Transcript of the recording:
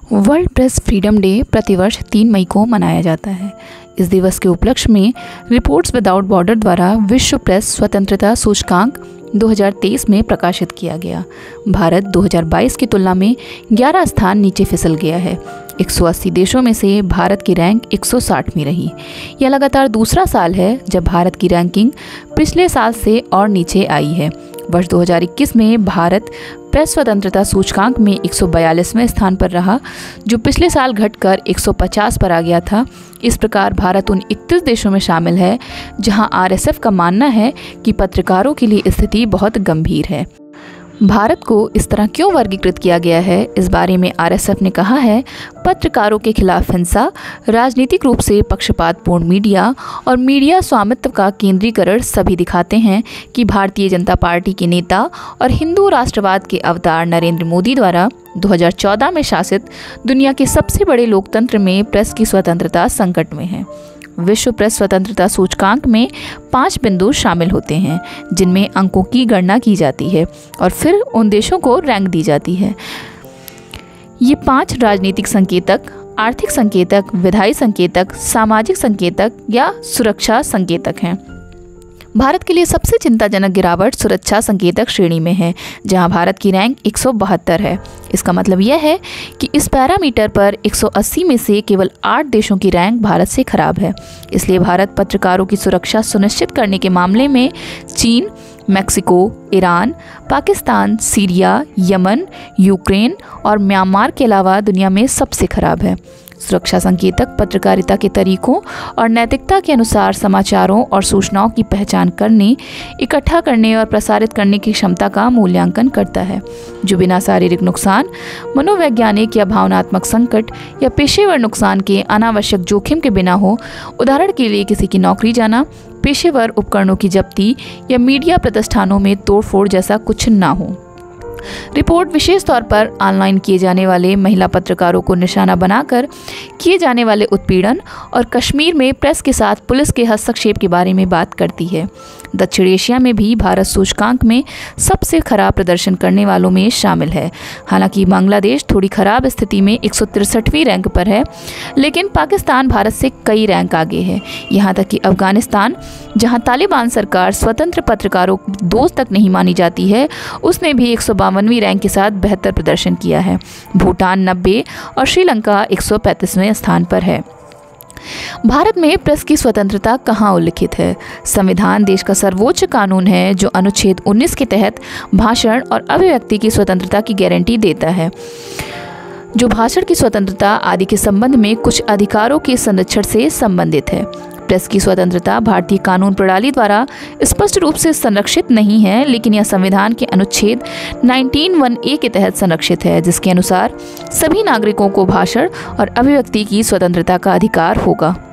World press freedom day प्रतिवर्ष 3 मई को मनाया जाता है। इस दिवस के उपलक्ष्य में रिपोर्ट्स विदाउट बॉर्डर द्वारा विश्व प्रेस स्वतंत्रता सूचकांक 2023 में प्रकाशित किया गया। भारत 2022 की तुलना में 11 स्थान नीचे फिसल गया है। 180 देशों में से भारत की रैंक 160वीं रही। यह लगातार दूसरा साल है जब भारत की रैंकिंग पिछले साल से और नीचे आई है। वर्ष 2021 में भारत प्रेस स्वतंत्रता सूचकांक में 142वें स्थान पर रहा, जो पिछले साल घटकर 150 पर आ गया था। इस प्रकार भारत उन 31 देशों में शामिल है जहां आरएसएफ का मानना है कि पत्रकारों के लिए स्थिति बहुत गंभीर है। भारत को इस तरह क्यों वर्गीकृत किया गया है, इस बारे में आरएसएफ ने कहा है, पत्रकारों के खिलाफ हिंसा, राजनीतिक रूप से पक्षपातपूर्ण मीडिया और मीडिया स्वामित्व का केंद्रीकरण सभी दिखाते हैं कि भारतीय जनता पार्टी के नेता और हिंदू राष्ट्रवाद के अवतार नरेंद्र मोदी द्वारा 2014 में शासित दुनिया के सबसे बड़े लोकतंत्र में प्रेस की स्वतंत्रता संकट में है। विश्व प्रेस स्वतंत्रता सूचकांक में 5 बिंदु शामिल होते हैं, जिनमें अंकों की गणना की जाती है और फिर उन देशों को रैंक दी जाती है। ये 5 राजनीतिक संकेतक, आर्थिक संकेतक, विधायी संकेतक, सामाजिक संकेतक या सुरक्षा संकेतक हैं। भारत के लिए सबसे चिंताजनक गिरावट सुरक्षा संकेतक श्रेणी में है, जहां भारत की रैंक 172 है। इसका मतलब यह है कि इस पैरामीटर पर 180 में से केवल 8 देशों की रैंक भारत से खराब है। इसलिए भारत पत्रकारों की सुरक्षा सुनिश्चित करने के मामले में चीन, Mexico, Iran, Pakistan, Syria, Yemen, Ukraine और म्यांमार के अलावा दुनिया में सबसे खराब है। सुरक्षा संकेतक पत्रकारिता के तरीकों और नैतिकता के अनुसार समाचारों और सूचनाओं की पहचान करने, इकट्ठा करने और प्रसारित करने की क्षमता का मूल्यांकन करता है, जो बिना शारीरिक नुकसान, मनोवैज्ञानिक या भावनात्मक संकट या पेशेवर नुकसान के अनावश्यक जोखिम के बिना हो। उदाहरण के लिए किसी की नौकरी जाना, पेशेवर उपकरणों की जब्ती या मीडिया प्रतिष्ठानों में तोड़फोड़ जैसा कुछ ना हो। रिपोर्ट विशेष तौर पर ऑनलाइन किए जाने वाले महिला पत्रकारों को निशाना बनाकर किए जाने वाले उत्पीड़न और कश्मीर में प्रेस के साथ पुलिस के हस्तक्षेप के बारे में बात करती है। दक्षिण एशिया में भी भारत सूचकांक में सबसे खराब प्रदर्शन करने वालों में शामिल है। हालांकि बांग्लादेश थोड़ी खराब स्थिति में 163वीं रैंक पर है, लेकिन पाकिस्तान भारत से कई रैंक आगे है। यहाँ तक कि अफगानिस्तान, जहाँ तालिबान सरकार स्वतंत्र पत्रकारों की दोस्त तक नहीं मानी जाती है, उसने भी 152वीं रैंक के साथ बेहतर प्रदर्शन किया है। भूटान 90 और श्रीलंका 135वें स्थान पर है। भारत में प्रेस की स्वतंत्रता कहाँ उल्लिखित है? संविधान देश का सर्वोच्च कानून है, जो अनुच्छेद 19 के तहत भाषण और अभिव्यक्ति की स्वतंत्रता की गारंटी देता है, जो भाषण की स्वतंत्रता आदि के संबंध में कुछ अधिकारों के संरक्षण से संबंधित है। प्रेस की स्वतंत्रता भारतीय कानून प्रणाली द्वारा स्पष्ट रूप से संरक्षित नहीं है, लेकिन यह संविधान के अनुच्छेद 19(1)(a) के तहत संरक्षित है, जिसके अनुसार सभी नागरिकों को भाषण और अभिव्यक्ति की स्वतंत्रता का अधिकार होगा।